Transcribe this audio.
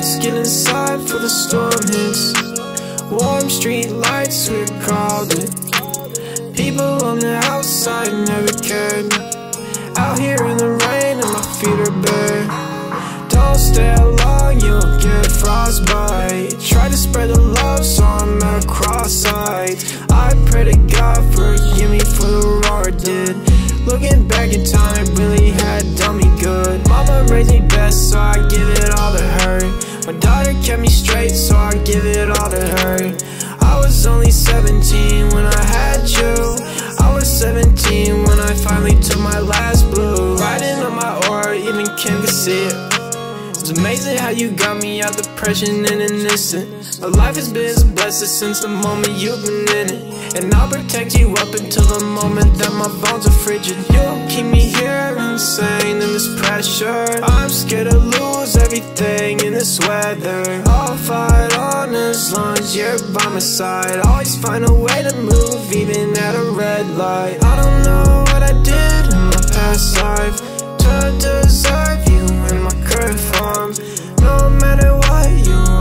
Let's get inside for the storm hits. Warm street lights, we're crowded. People on the outside never cared. Out here in the rain and my feet are bare. Don't stay long, you'll get frostbite. Try to spread the love, so I'm at a cross-eyed. I pray to God, forgive me for the wrong I did. Looking back in time, it really had done me good. Mama raised me best, so I give it all to her. My daughter kept me straight, so I give it all to her. I was only 17 when I had you. I was 17 when I finally took my last blue. Riding on my aura, even Kim could see it. It's amazing how you got me out depression and innocent. My life has been a blessing since the moment you've been in it. And I'll protect you up until the moment that my bones are frigid. You'll keep me here insane in this pressure. I'm scared to lose everything in this weather. I'll fight on as long as you're by my side. Always find a way to move even at a red light. I don't know what I did in my past life to deserve you in my current form. No matter what, you